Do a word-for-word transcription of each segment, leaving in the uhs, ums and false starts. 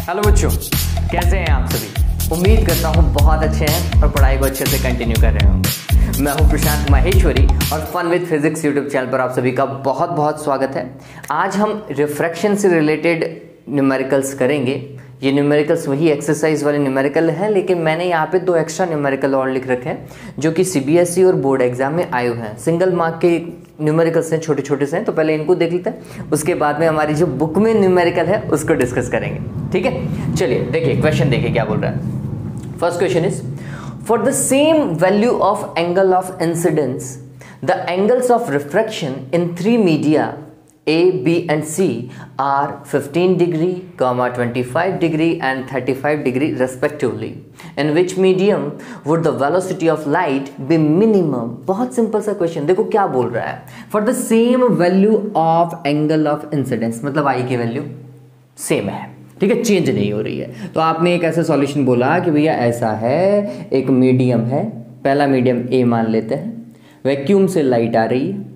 Hello बच्चों, कैसे हैं आप सभी। उम्मीद करता हूँ बहुत अच्छे हैं और पढ़ाई को अच्छे से कंटिन्यू कर रहे होंगे। मैं हूँ प्रशांत माहेश्वरी और fun with physics YouTube channel पर आप सभी का बहुत बहुत स्वागत है। आज हम रिफ्रैक्शन से रिलेटेड न्यूमेरिकल्स करेंगे। ये न्यूमेरिकल्स वही एक्सरसाइज वाले न्यूमेरिकल हैं, लेकिन मैंने यहाँ पे दो एक्स्ट्रा न्यूमेरिकल और लिख रखे हैं जो कि सीबीएसई और बोर्ड एग्जाम में आए हुए हैं। सिंगल मार्क के न्यूमेरिकल्स हैं, छोटे छोटे से हैं, तो पहले इनको देख लेते हैं, उसके बाद में हमारी जो बुक में न्यूमेरिकल है उसको डिस्कस करेंगे। ठीक है, चलिए देखिए क्वेश्चन देखिए क्या बोल रहा है। First question is for the same value of angle of incidence the angles of refraction in three media A, B and C are fifteen degree, twenty-five degree and thirty-five degree respectively. In which medium would the velocity of light be minimum? बहुत simple सा question, देखो क्या बोल रहा है। For the same value of angle of incidence, मतलब I की value same है, ठीक है, चेंज नहीं हो रही है। तो आपने एक ऐसा सॉल्यूशन बोला कि भैया ऐसा है, एक मीडियम है, पहला मीडियम A मान लेते हैं, वैक्यूम से लाइट आ रही है,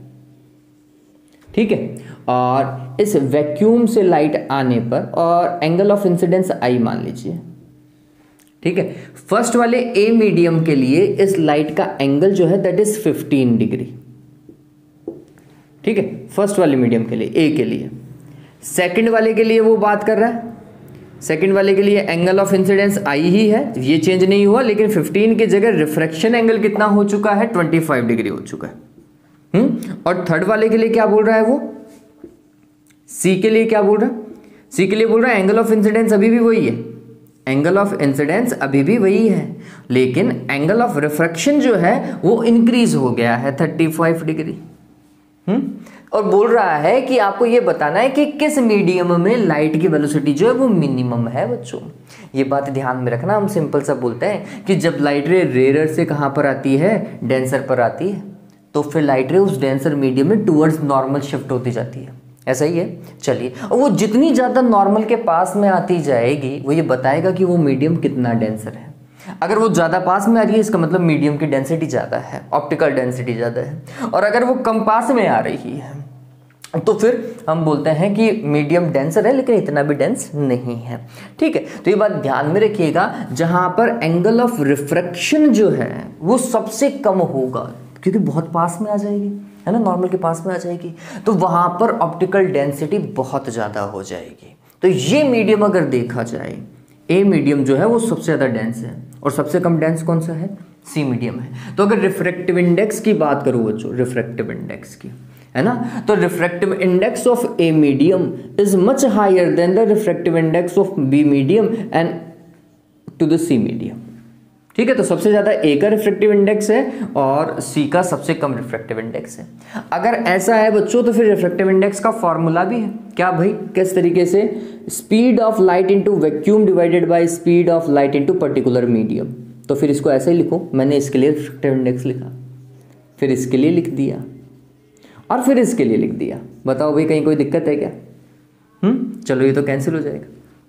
ठीक है, और इस वैक्यूम से लाइट आने पर और एंगल ऑफ इंसिडेंस आई मान लीजिए, ठीक है। फर्स्ट वाले ए मीडियम के लिए इस लाइट का एंगल जो है दैट इज फिफ्टीन डिग्री, ठीक है, फर्स्ट वाले मीडियम के लिए, ए के लिए। सेकंड वाले के लिए वो बात कर रहा है, सेकंड वाले के लिए एंगल ऑफ इंसिडेंस आई ही है, ये चेंज नहीं हुआ, लेकिन फिफ्टीन की जगह रिफ्रैक्शन एंगल कितना हो चुका है, ट्वेंटी फाइव डिग्री हो चुका है। हम्म और थर्ड वाले के लिए क्या बोल रहा है वो, सी के लिए क्या बोल रहा है, सी के लिए बोल रहा है एंगल ऑफ इंसिडेंस अभी भी वही है, एंगल ऑफ इंसिडेंस अभी भी वही है, लेकिन एंगल ऑफ रिफ्रैक्शन जो है वो इंक्रीज हो गया है थर्टी फाइव डिग्री। हम्म और बोल रहा है कि आपको ये बताना है कि किस मीडियम में लाइट की वेलोसिटी जो है वो मिनिमम है। बच्चों ये बात ध्यान में रखना, हम सिंपल सा बोलते हैं कि जब लाइट रे रेयर से कहां पर आती है, डेंसर पर आती है, तो फिर लाइट रे उस डेंसर मीडियम में टूवर्ड्स नॉर्मल शिफ्ट होती जाती है, ऐसा ही है। चलिए, और वो जितनी ज़्यादा नॉर्मल के पास में आती जाएगी वो ये बताएगा कि वो मीडियम कितना डेंसर है। अगर वो ज़्यादा पास में आ रही है इसका मतलब मीडियम की डेंसिटी ज़्यादा है, ऑप्टिकल डेंसिटी ज़्यादा है, और अगर वो कम पास में आ रही है तो फिर हम बोलते हैं कि मीडियम डेंसर है लेकिन इतना भी डेंस नहीं है, ठीक है। तो ये बात ध्यान में रखिएगा, जहाँ पर एंगल ऑफ रिफ्रैक्शन जो है वो सबसे कम होगा क्योंकि बहुत पास में आ जाएगी, है ना, नॉर्मल के पास में आ जाएगी, तो वहां पर ऑप्टिकल डेंसिटी बहुत ज़्यादा हो जाएगी। तो ये मीडियम अगर देखा जाए, ए मीडियम जो है वो सबसे ज़्यादा डेंस है और सबसे कम डेंस कौन सा है, सी मीडियम है। तो अगर रिफ्रैक्टिव इंडेक्स की बात करूँ बच्चों, रिफ्रैक्टिव इंडेक्स की, है ना, तो refractive index of A medium is much higher than the refractive index of B medium and to the C medium, ठीक है। तो सबसे ज्यादा ए का रिफ्रैक्टिव इंडेक्स है और सी का सबसे कम रिफ्रैक्टिव इंडेक्स है। अगर ऐसा है बच्चों तो फिर रिफ्रैक्टिव इंडेक्स का फॉर्मूला भी है, क्या भाई, किस तरीके से, speed of light into vacuum divided by speed of light into particular medium. तो फिर इसको ऐसे ही लिखो, मैंने इसके लिए रिफ्रैक्टिव इंडेक्स लिखा, फिर इसके लिए लिख दिया और फिर इसके लिए लिख दिया। बताओ भाई कहीं कोई दिक्कत है क्या? हम्म चलो ये तो कैंसिल हो जाएगा।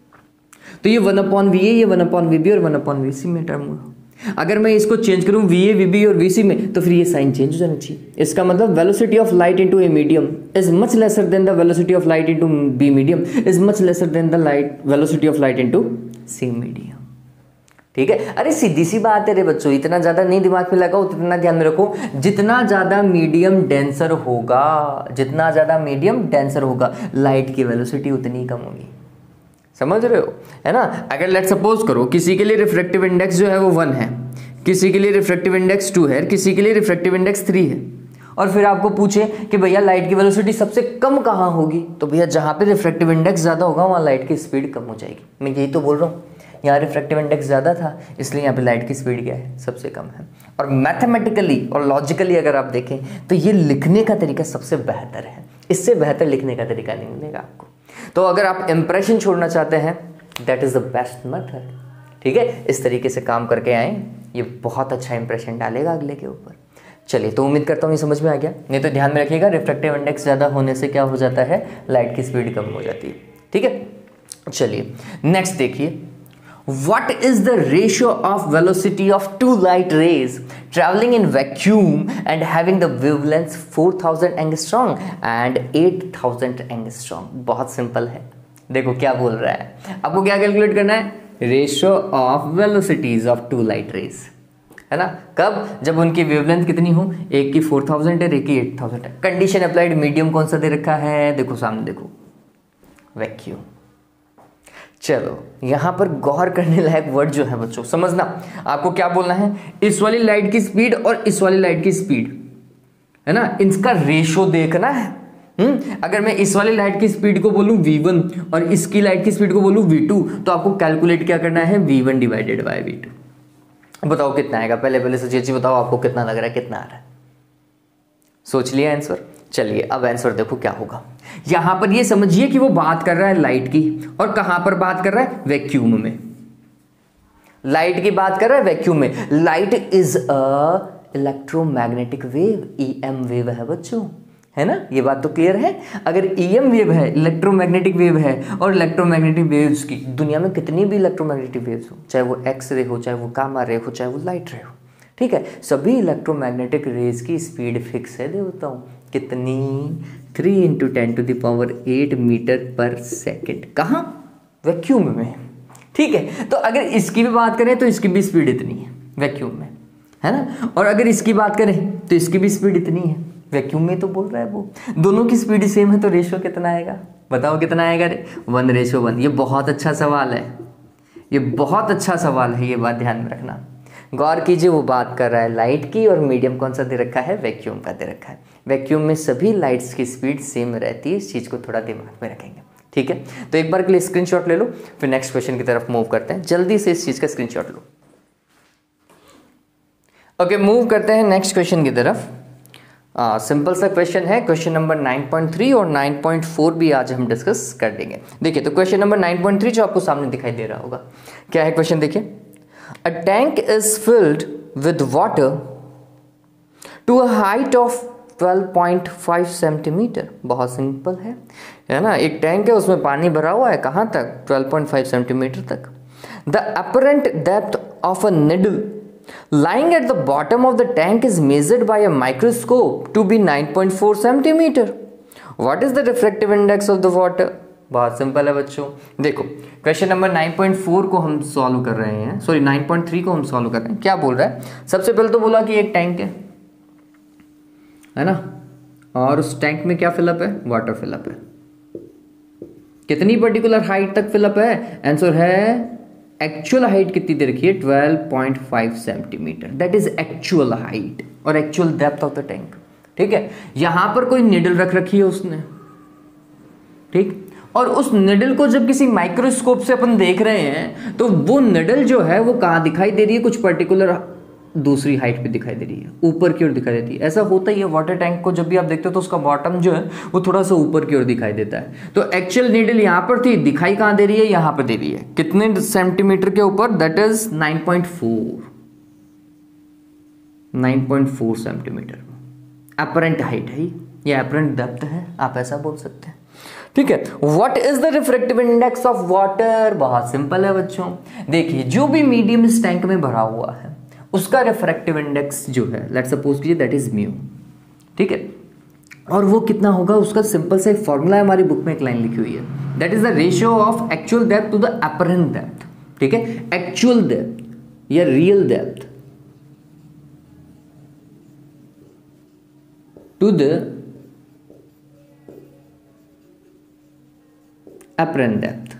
तो ये वन अपॉन वी ए, ये वन अपॉन वी बी और वन अपॉन वी सी में टर्म हुआ। अगर मैं इसको चेंज करूं वी ए, वी बी और वी सी में, तो फिर ये साइन चेंज हो जाना चाहिए। इसका मतलब velocity of light into A medium is much lesser than the velocity of light into B medium is much lesser than the light velocity of light into C medium, ठीक है। अरे सीधी सी बात है रे बच्चों, इतना ज्यादा नहीं दिमाग में लगाओ, इतना ध्यान में रखो, जितना ज्यादा मीडियम डेंसर होगा, जितना ज्यादा मीडियम डेंसर होगा, लाइट की वेलोसिटी उतनी कम होगी। समझ रहे हो, है ना। अगर लेट सपोज करो किसी के लिए रिफ्रैक्टिव इंडेक्स जो है वो वन है, किसी के लिए रिफ्रैक्टिव इंडेक्स टू है, किसी के लिए रिफ्रैक्टिव इंडेक्स थ्री है, और फिर आपको पूछे कि भैया लाइट की वेलोसिटी सबसे कम कहाँ होगी, तो भैया जहाँ पे रिफ्रैक्टिव इंडेक्स ज़्यादा होगा वहाँ लाइट की स्पीड कम हो जाएगी। मैं यही तो बोल रहा हूँ, यहाँ रिफ्रैक्टिव इंडेक्स ज़्यादा था इसलिए यहाँ पे लाइट की स्पीड क्या है, सबसे कम है। और मैथमेटिकली और लॉजिकली अगर आप देखें तो ये लिखने का तरीका सबसे बेहतर है, इससे बेहतर लिखने का तरीका नहीं मिलेगा आपको। तो अगर आप इंप्रेशन छोड़ना चाहते हैं that is the best method, ठीक है। इस तरीके से काम करके आए, ये बहुत अच्छा इंप्रेशन डालेगा अगले के ऊपर। चलिए, तो उम्मीद करता हूँ ये समझ में आ गया। नहीं तो ध्यान में रखिएगा, रिफ्रैक्टिव इंडेक्स ज़्यादा होने से क्या हो जाता है, लाइट की स्पीड कम हो जाती है, ठीक है। चलिए नेक्स्ट देखिए, what is the ratio of velocity of two light rays traveling in vacuum and having the wavelengths four thousand angstrom and eight thousand angstrom? बहुत सिंपल है, देखो क्या बोल रहा है, आपको क्या कैलकुलेट करना है, ratio of velocities of two light rays, है ना। कब, जब उनकी वेवलेंथ कितनी हो, एक की फोर थाउजेंड है, एक की एट थाउजेंड है। कंडीशन अप्लाइड, मीडियम कौन सा दे रखा है, देखो सामने देखो, वैक्यूम। चलो यहां पर गौर करने लायक वर्ड जो है बच्चों, समझना आपको क्या बोलना है, इस वाली लाइट की स्पीड और इस वाली लाइट की स्पीड, है ना, इनका रेशो देखना है। हम्म अगर मैं इस वाली लाइट की स्पीड को बोलूं वी वन और इसकी लाइट की स्पीड को बोलूं वी टू, तो आपको कैलकुलेट क्या करना है, V one divided by V two. बताओ कितना आएगा, पहले पहले सोचिए जी, बताओ आपको कितना लग रहा है, कितना आ रहा है, सोच लिया आंसर। चलिए अब आंसर देखो क्या होगा। यहां पर ये समझिए कि वो बात कर रहा है लाइट की, और कहां पर बात कर रहा है, वैक्यूम में। लाइट की बात कर रहा है वैक्यूम में। Light is a electromagnetic wave, EM wave है बच्चों, है ना, ये बात तो क्लियर है। अगर ईएम वेव है, इलेक्ट्रोमैग्नेटिक वेव है, और इलेक्ट्रोमैग्नेटिक वेव्स की दुनिया में कितनी भी इलेक्ट्रोमैग्नेटिक वेव्स हो, चाहे वो एक्स रे हो, चाहे वो गामा रे हो, चाहे वो लाइट रे हो, ठीक है, सभी इलेक्ट्रोमैग्नेटिक रेज की स्पीड फिक्स है। देवता हूं कितनी, three into ten to the power eight metre per second. कहाँ, वैक्यूम में, ठीक है। तो अगर इसकी भी बात करें तो इसकी भी स्पीड इतनी है वैक्यूम में, है ना, और अगर इसकी बात करें तो इसकी भी स्पीड इतनी है वैक्यूम में। तो बोल रहा है वो दोनों की स्पीड सेम है, तो रेशियो कितना आएगा, बताओ कितना आएगा रे, वन रेशियो वन। ये बहुत अच्छा सवाल है, ये बहुत अच्छा सवाल है, ये बात ध्यान में रखना। गौर कीजिए, वो बात कर रहा है लाइट की, और मीडियम कौन सा दे रखा है, वैक्यूम का दे रखा है। वैक्यूम में सभी लाइट्स की स्पीड सेम रहती है, इस चीज़ को थोड़ा दिमाग में रखेंगे, ठीक है। तो एक बार के लिए स्क्रीनशॉट ले लो, फिर नेक्स्ट क्वेश्चन की तरफ मूव करते हैं। जल्दी से इस चीज़ का स्क्रीनशॉट लो। ओके, मूव करते हैं नेक्स्ट क्वेश्चन की तरफ। सिंपल सा क्वेश्चन है, question number nine point three और नाइन पॉइंट फोर भी आज हम डिस्कस कर देंगे। देखिए तो question number nine point three जो आपको सामने दिखाई दे रहा होगा, क्या है क्वेश्चन, देखिए। A tank is filled with water to a height of twelve point five centimetre. बहुत सिंपल है, है ना, एक टैंक है, उसमें पानी भरा हुआ है, कहाँ तक, ट्वेल्व पॉइंट फाइव सेंटीमीटर तक। The apparent depth of a needle lying at the bottom of the tank is measured by a microscope to be nine point four centimeter. What is the refractive index of the water? बहुत simple है बच्चों। देखो question number nine point four को हम solve कर रहे हैं, sorry nine point three को हम सॉल्व कर रहे हैं। क्या बोल रहा है, सबसे पहले तो बोला कि एक टैंक है, है ना, और उस टैंक में क्या फिलअप है, वाटर फिलअप है। कितनी पर्टिकुलर हाइट तक फिलअप है, आंसर है एक्चुअल हाइट कितनी दे रखी है, twelve point five centimetre, that is actual height और actual depth of the tank, ठीक है। यहां पर कोई निडल रख रखी है उसने, ठीक, और उस निडल को जब किसी माइक्रोस्कोप से अपन देख रहे हैं तो वो निडल जो है वो कहां दिखाई दे रही है, कुछ पर्टिकुलर दूसरी हाइट पे दिखाई दे रही है, ऊपर की ओर दिखाई देती है। ऐसा होता ही है, वाटर टैंक को जब भी आप देखते हो तो उसका बॉटम जो है वो थोड़ा सा ऊपर की ओर दिखाई देता है। तो एक्चुअल नीडल यहाँ पर थी, दिखाई कहाँ दे रही है, यहाँ पर दे रही है, कितने सेंटीमीटर के ऊपर, that is nine point four, nine point four centimetre apparent height है ये, अपरेंट डेप्थ है, आप ऐसा बोल सकते हैं, ठीक है। What is the refractive index of water, बहुत सिंपल है बच्चों। देखिए जो भी मीडियम इस टैंक में भरा हुआ है उसका रिफ्रैक्टिव इंडेक्स जो है, लेट्स सपोज कीजिए दैट इज म्यू, ठीक है, और वो कितना होगा, उसका सिंपल सा एक फॉर्मूला है, हमारी बुक में एक लाइन लिखी हुई है, that is the ratio of actual depth to the apparent depth, ठीक है। एक्चुअल डेप्थ या real depth to the apparent depth,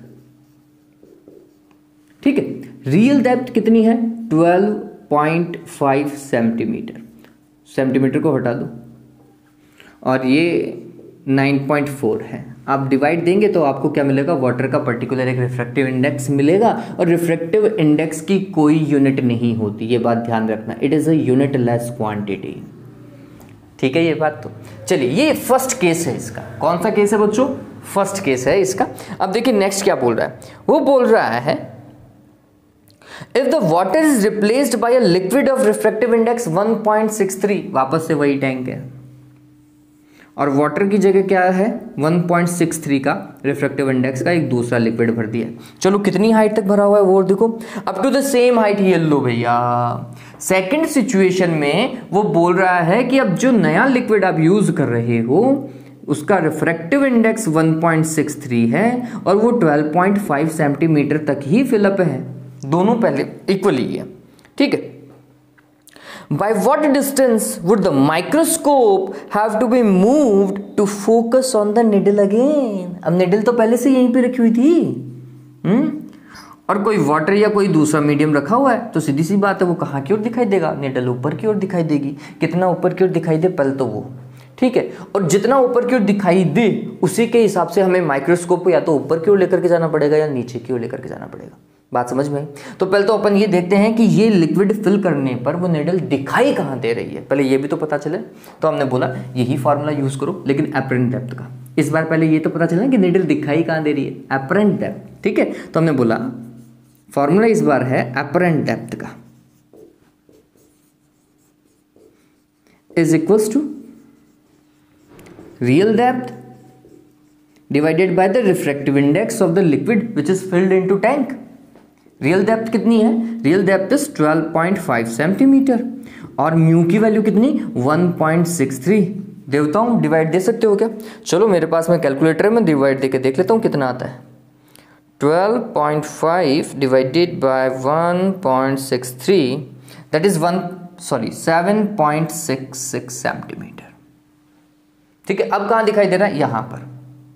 ठीक है। रियल डेप्थ कितनी है, twelve point five centimetre, centimetre को हटा दो, और ये नाइन पॉइंट फोर है। आप डिवाइड देंगे तो आपको क्या मिलेगा, वाटर का पर्टिकुलर एक रिफ्रैक्टिव इंडेक्स मिलेगा, और रिफ्रैक्टिव इंडेक्स की कोई यूनिट नहीं होती, ये बात ध्यान रखना, it is a unitless quantity, ठीक है ये बात। तो चलिए ये फर्स्ट केस है इसका, कौन सा केस है बच्चों, फर्स्ट केस है इसका। अब देखिए नेक्स्ट क्या बोल रहा है, वो बोल रहा है if the water is replaced by a liquid of refractive index one point six three, वापस से वही टैंक है और वाटर की जगह क्या है, वन पॉइंट सिक्स थ्री का रिफ्रैक्टिव इंडेक्स का एक दूसरा लिक्विड भर दिया। चलो कितनी हाइट तक भरा हुआ है वो देखो, up to the same height, ये लो भैया। सेकंड सिचुएशन में वो बोल रहा है कि अब जो नया लिक्विड आप यूज कर रहे हो उसका refractive index one point six three है और वो ट्वेल्व पॉइंट फाइव सेंटीमीटर तक ही फिलअप है, दोनों पहले इक्वली है, ठीक है। By what distance would the microscope have to be moved to focus on the needle again? अब needle तो पहले से यहीं पे रखी हुई थी, हम्म और कोई वाटर या कोई दूसरा मीडियम रखा हुआ है तो सीधी सी बात है वो कहाँ की ओर दिखाई देगा, निडल ऊपर की ओर दिखाई देगी। कितना ऊपर की ओर दिखाई दे पहले तो वो, ठीक है। और जितना ऊपर की ओर दिखाई दे उसी के हिसाब से हमें माइक्रोस्कोप को या तो ऊपर की ओर लेकर के जाना पड़ेगा या नीचे की ओर लेकर के जाना पड़ेगा। बात समझ में आई? तो पहले तो अपन ये देखते हैं कि ये लिक्विड फिल करने पर वो निडल दिखाई कहाँ दे रही है, पहले ये भी तो पता चले। तो हमने बोला यही फार्मूला यूज करो लेकिन एपरेंट डेप्थ का। इस बार पहले ये तो पता चला कि निडल दिखाई कहाँ दे रही है, एपरेंट डेप्थ, ठीक है। तो हमने बोला फॉर्मूला इस बार है एपरेंट डेप्थ का is equals to real depth divided by the refractive index of the liquid which is filled into tank. Real depth कितनी है? Real depth is twelve point five centimetre और म्यू की value कितनी? One point six three. देता हूं, divide दे सकते हो क्या? चलो मेरे पास में कैलकुलेटर है, मैं डिवाइड देके देख लेता हूं कितना आता है। Twelve point five divided by one point six three that is one sorry seven point six six centimetre, ठीक है। अब कहां दिखाई दे रहा है? यहां पर।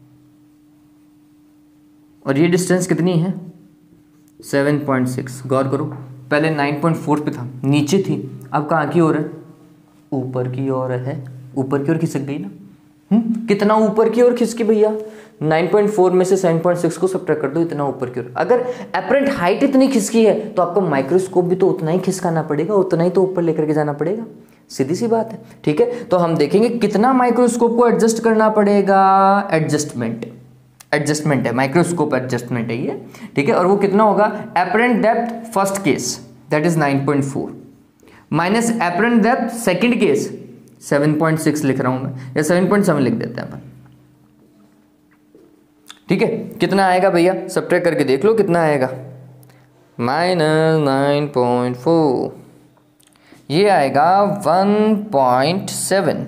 और ये डिस्टेंस कितनी है? Seven point six. गौर करो, पहले नाइन पॉइंट फोर पे था, नीचे थी, अब कहाँ की ओर है? ऊपर की ओर है। ऊपर की ओर खिसक गई ना। हम्म कितना ऊपर की ओर खिसकी भैया? नाइन पॉइंट फोर में से सेवन पॉइंट सिक्स को सब्ट्रैक्ट कर दो, इतना ऊपर की ओर। अगर एपरेंट हाइट इतनी खिसकी है तो आपको माइक्रोस्कोप भी तो उतना ही खिसकाना पड़ेगा, उतना ही तो ऊपर लेकर के जाना पड़ेगा, सीधी सी बात है, ठीक है। तो हम देखेंगे कितना माइक्रोस्कोप को एडजस्ट करना पड़ेगा। एडजस्टमेंट एडजस्टमेंट है, माइक्रोस्कोप एडजस्टमेंट है ये, ठीक है। और वो कितना होगा? Apparent depth first case that is nine point four minus apparent depth second case seven point six लिख रहा हूं मैं, या सेवन पॉइंट सेवन लिख देते हैं अपन, ठीक है। कितना आएगा भैया? सब्ट्रैक्ट करके देख लो कितना आएगा। माइनस नाइन पॉइंट फोर, ये आएगा वन पॉइंट सेवन,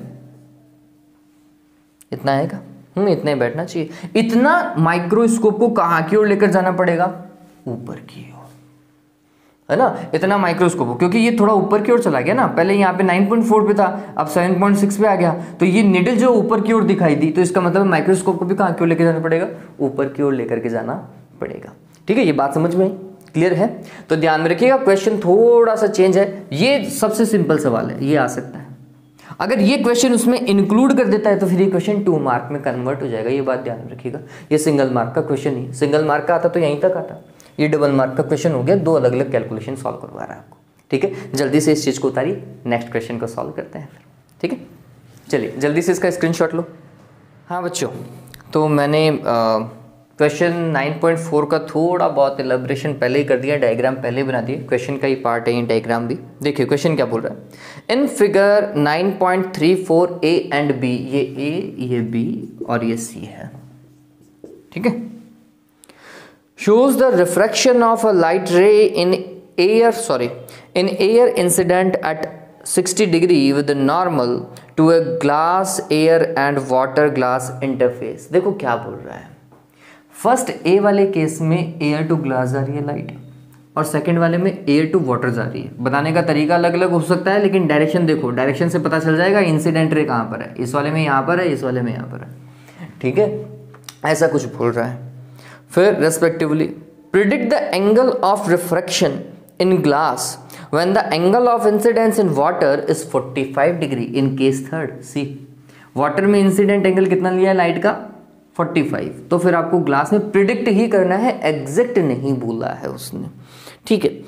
इतना आएगा। हम्म इतना ही बैठना चाहिए। इतना माइक्रोस्कोप को कहाँ की ओर लेकर जाना पड़ेगा? ऊपर की ओर, है ना। इतना माइक्रोस्कोप, क्योंकि ये थोड़ा ऊपर की ओर चला गया ना, पहले यहाँ पे नाइन पॉइंट फोर पे था, अब सेवन पॉइंट सिक्स पे आ गया, तो ये निडल जो ऊपर की ओर दिखाई दी, तो इसका मतलब माइक्रोस्कोप को भी कहाँ की ओर लेकर जाना पड़ेगा? ऊपर की ओर लेकर के जाना पड़ेगा, ठीक है। ये बात समझ में क्लियर है? तो ध्यान में रखिएगा, क्वेश्चन थोड़ा सा चेंज है, ये सबसे सिंपल सवाल है, ये आ सकता है। अगर ये क्वेश्चन उसमें इंक्लूड कर देता है तो फिर ये क्वेश्चन टू मार्क में कन्वर्ट हो जाएगा, ये बात ध्यान में रखिएगा। ये सिंगल मार्क का क्वेश्चन ही, सिंगल मार्क का आता तो यहीं तक आता, ये डबल मार्क का क्वेश्चन हो गया, दो अलग अलग कैलकुलेशन सॉल्व करवा रहा है आपको, ठीक है। जल्दी से इस चीज़ को उतारिए, नेक्स्ट क्वेश्चन को सॉल्व करते हैं फिर, ठीक है। चलिए जल्दी से इसका स्क्रीनशॉट लो। हाँ बच्चों, तो मैंने क्वेश्चन नाइन पॉइंट फोर का थोड़ा बहुत एलैबोरेशन पहले ही कर दिया, डायग्राम पहले बना दिए, क्वेश्चन का ही पार्ट है ये डायग्राम भी। देखिए क्वेश्चन क्या बोल रहा है। In figure nine point three four A and B, ये ए, ये बी और ये सी है, ठीक है। shows the refraction of a light ray in air sorry in air incident at sixty degree with the normal to a glass air and water glass interface। देखो क्या बोल रहा है। फर्स्ट ए वाले केस में एयर टू ग्लास जा रही है लाइट, और सेकंड वाले में एयर टू वाटर जा रही है। बताने का तरीका अलग अलग हो सकता है, लेकिन डायरेक्शन देखो, डायरेक्शन से पता चल जाएगा इंसिडेंट रे कहाँ पर है। इस वाले में यहाँ पर है, इस वाले में यहाँ पर है, ठीक है। ऐसा कुछ बोल रहा है। फिर respectively predict the angle of refraction in glass when the angle of incidence in water is forty five degree in case third. See water में इंसिडेंट एंगल कितना लिया है लाइट का? Forty five. तो फिर आपको ग्लास में प्रिडिक्ट ही करना है, एग्जैक्ट नहीं बोला है उसने, ठीक है।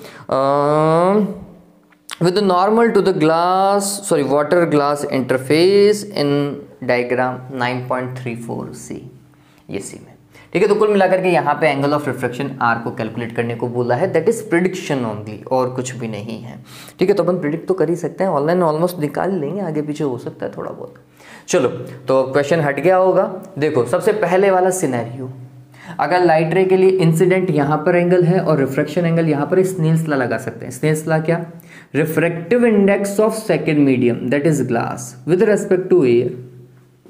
With normal to the glass sorry water glass interface in diagram nine point three four C, ये सी में, ठीक है। तो कुल मिलाकर के यहाँ पे एंगल ऑफ रिफ्रैक्शन आर को कैलकुलेट करने को बोला है, दैट इज प्रिडिक्शन ओनली, और कुछ भी नहीं है, ठीक है। तो अपन प्रिडिक्ट तो कर ही सकते हैं, ऑनलाइन ऑलमोस्ट निकाल लेंगे, आगे पीछे हो सकता है थोड़ा बहुत। चलो तो क्वेश्चन हट गया होगा। देखो सबसे पहले वाला सिनेरियो, अगर लाइट रे के लिए इंसिडेंट यहाँ पर एंगल है और रिफ्रैक्शन एंगल यहाँ पर, स्नेल्स लॉ लगा सकते हैं। स्नेल्स लॉ क्या? Refractive index of second medium that is glass with respect to air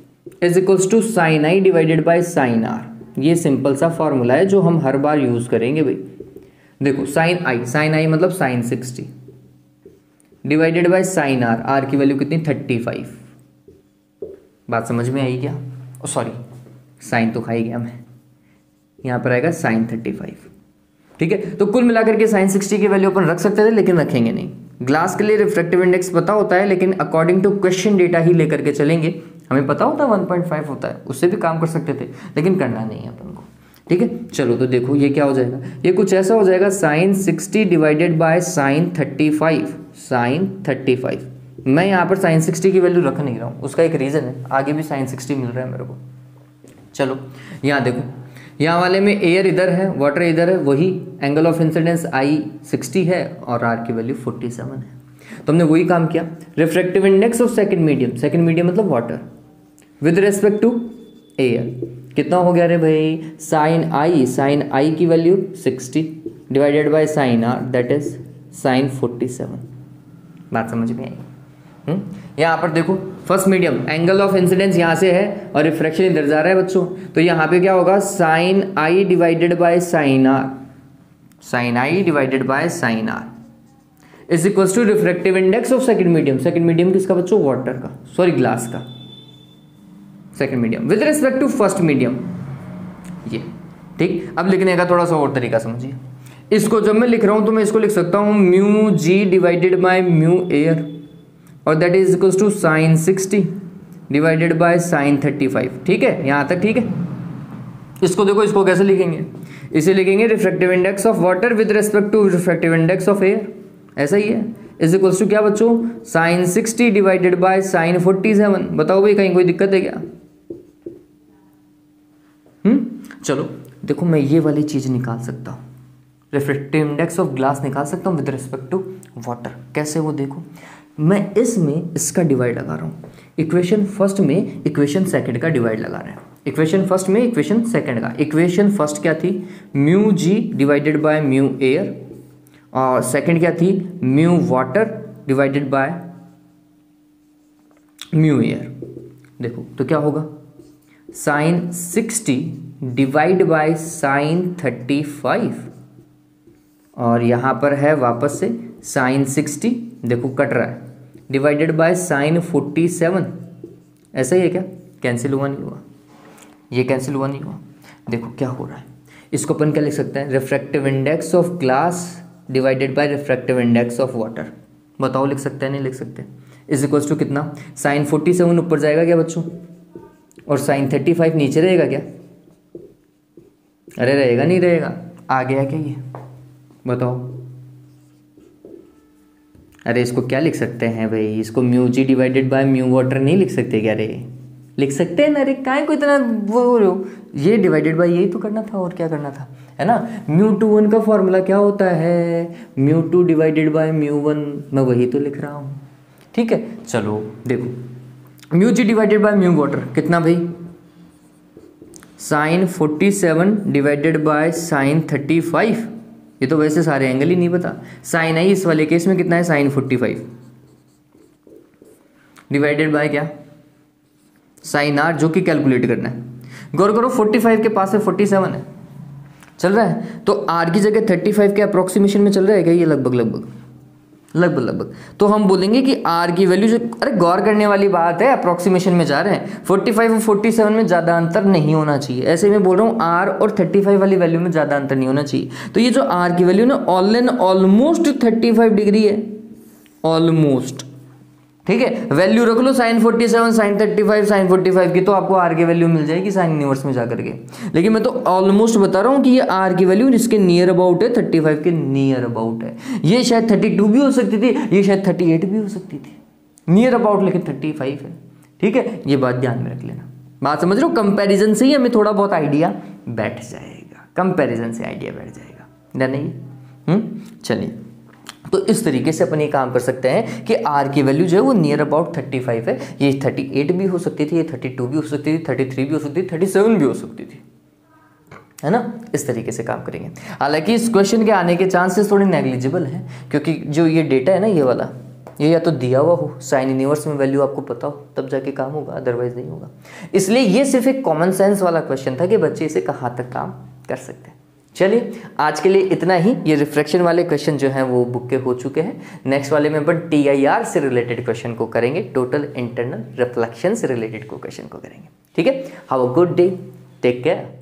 is equals to sine I divided by sine R. ये सिंपल सा फॉर्मूला है जो हम हर बार यूज करेंगे भाई। देखो साइन आई, साइन आई मतलब sine sixty divided by sine R, R की वैल्यू कितनी थर्टी फाइव। बात समझ में आई क्या? ओ सॉरी साइन तो खा ही गया मैं, यहाँ पर आएगा साइन थर्टी फाइव। ठीक है, तो कुल मिलाकर के साइन सिक्सटी की वैल्यू अपन रख सकते थे लेकिन रखेंगे नहीं। ग्लास के लिए रिफ्रैक्टिव इंडेक्स पता होता है लेकिन अकॉर्डिंग टू क्वेश्चन डेटा ही लेकर के चलेंगे। हमें पता होता है वन पॉइंट फाइव होता है, उससे भी काम कर सकते थे लेकिन करना नहीं है अपन को। ठीक है, चलो तो देखो ये क्या हो जाएगा, ये कुछ ऐसा हो जाएगा sine sixty divided by sine thirty five, sine thirty five. मैं यहाँ पर साइन सिक्सटी की वैल्यू रख नहीं रहा हूँ, उसका एक रीज़न है, आगे भी साइन सिक्सटी मिल रहा है मेरे को। चलो यहाँ देखो, यहाँ वाले में एयर इधर है, वाटर इधर है, वही angle of incidence I sixty है और आर की वैल्यू फोर्टी सेवन है। तो हमने वही काम किया, refractive index of second medium, second medium मतलब water, with respect to air कितना हो गया रे भाई, साइन आई, साइन आई की value sixty divided by sine R that is sine forty seven. बात समझ में आई? हम्म, यहाँ पर देखो first medium angle of incidence यहाँ से है और रिफ्रैक्शन इधर जा रहा है बच्चों, तो यहाँ पे क्या होगा sine I divided by sine R, sine I divided by sine R is equal to refractive index of second medium. Second medium किसका बच्चों, वाटर का, सॉरी ग्लास का, second medium with respect to first medium. ये ठीक, अब लिखने का थोड़ा सा और तरीका समझिए। इसको जब मैं लिख रहा हूं तो मैं इसको लिख सकता हूं mu G divided by mu air और that is equal to sine sixty divided by sine thirty five. ठीक है, यहां तक ठीक है। इसको देखो, इसको कैसे लिखेंगे, इसे लिखेंगे refractive index of water with respect to refractive index of air, ऐसा ही है, इज इक्वल टू क्या बच्चों, sine sixty divided by sine forty seven. बताओ भाई कहीं कोई दिक्कत है क्या? हम्म, चलो देखो मैं ये वाली चीज निकाल सकता हूँ, रिफ्रैक्टिव इंडेक्स ऑफ ग्लास निकाल सकता हूँ विद रिस्पेक्ट टू वाटर। कैसे वो देखो, मैं इसमें इसका डिवाइड लगा रहा हूँ, इक्वेशन फर्स्ट में इक्वेशन सेकंड का डिवाइड लगा रहे हैं, इक्वेशन फर्स्ट में इक्वेशन सेकंड का। इक्वेशन फर्स्ट क्या थी, mu G divided by mu air और सेकंड क्या थी, mu water divided by mu air. देखो तो क्या होगा, sine sixty divide by sine thirty five और यहां पर है वापस से साइन सिक्सटी, देखो कट रहा है, divided by sine forty seven. ऐसा ही है क्या, कैंसिल हुआ नहीं हुआ, ये कैंसिल हुआ नहीं हुआ। देखो क्या हो रहा है, इसको अपन क्या लिख सकते हैं, refractive index of glass divided by refractive index of water. बताओ लिख सकते हैं नहीं लिख सकते, इज इक्वल्स टू कितना, साइन फोर्टी सेवन ऊपर जाएगा क्या बच्चों और साइन थर्टी फाइव नीचे रहेगा क्या? अरे रहेगा नहीं रहेगा, आ गया क्या ये बताओ? अरे इसको क्या लिख सकते हैं भाई, इसको mu G divided by mu water नहीं लिख सकते क्या? रे लिख सकते हैं ना, अरे काय को इतना वो हो रहे हो, ये डिवाइडेड बाय यही तो करना था और क्या करना था, है ना। म्यू टू वन का फॉर्मूला क्या होता है, mu two divided by mu one, मैं वही तो लिख रहा हूँ। ठीक है, चलो देखो mu G divided by mu water कितना भाई, sine forty seven divided by sine thirty five. ये तो वैसे सारे एंगल ही नहीं पता, साइन आई इस वाले केस में कितना है, sine forty five divided by क्या, साइन आर, जो कि कैलकुलेट करना है। गौर करो फोर्टी फाइव के पास है फोर्टी सेवन है, चल रहा है, तो आर की जगह थर्टी फाइव के अप्रोक्सीमेशन में चल रहा है क्या, ये लगभग लगभग लगभग लगभग तो हम बोलेंगे कि आर की वैल्यू जो, अरे गौर करने वाली बात है, अप्रोक्सीमेशन में जा रहे हैं, फोर्टी फाइव और फोर्टी सेवन में ज़्यादा अंतर नहीं होना चाहिए। ऐसे मैं बोल रहा हूँ आर और थर्टी फाइव वाली वैल्यू में ज़्यादा अंतर नहीं होना चाहिए। तो ये जो आर की वैल्यू ना all and almost thirty five degree है, ऑलमोस्ट। ठीक है, वैल्यू रख लो sine forty seven, sine thirty five, sine forty five की, तो आपको आर की वैल्यू मिल जाएगी साइन इनवर्स में जाकर के। लेकिन मैं तो ऑलमोस्ट बता रहा हूँ कि ये आर की वैल्यू जिसके नियर अबाउट है, थर्टी फाइव के नियर अबाउट है। ये शायद थर्टी टू भी हो सकती थी, ये शायद थर्टी एट भी हो सकती थी, नियर अबाउट लेकिन थर्टी फाइव है। ठीक है, ये बात ध्यान में रख लेना। बात समझ रहे हो, कंपेरिजन से ही हमें थोड़ा बहुत आइडिया बैठ जाएगा, कंपेरिजन से आइडिया बैठ जाएगा, डन है ये। हम्म, चलिए तो इस तरीके से अपन ये काम कर सकते हैं कि आर की वैल्यू जो है वो नियर अबाउट थर्टी फाइव है, ये थर्टी एट भी हो सकती थी, ये थर्टी टू भी हो सकती थी, थर्टी थ्री भी हो सकती थी, थर्टी सेवन भी हो सकती थी, है ना। इस तरीके से काम करेंगे। हालांकि इस क्वेश्चन के आने के चांसेस थोड़े नेग्लिजिबल हैं, क्योंकि जो ये डेटा है ना, ये वाला ये या तो दिया हुआ हो, साइन इनवर्स में वैल्यू आपको पता हो, तब जाके काम होगा, अदरवाइज नहीं होगा। इसलिए ये सिर्फ एक कॉमन सेंस वाला क्वेश्चन था कि बच्चे इसे कहाँ तक काम कर सकते हैं। चलिए आज के लिए इतना ही। ये रिफ्लेक्शन वाले क्वेश्चन जो हैं वो बुक के हो चुके हैं। नेक्स्ट वाले में अपन टी आई आर से रिलेटेड क्वेश्चन को करेंगे, टोटल इंटरनल रिफ्लेक्शन से रिलेटेड को क्वेश्चन को करेंगे। ठीक है, have a good day, take care.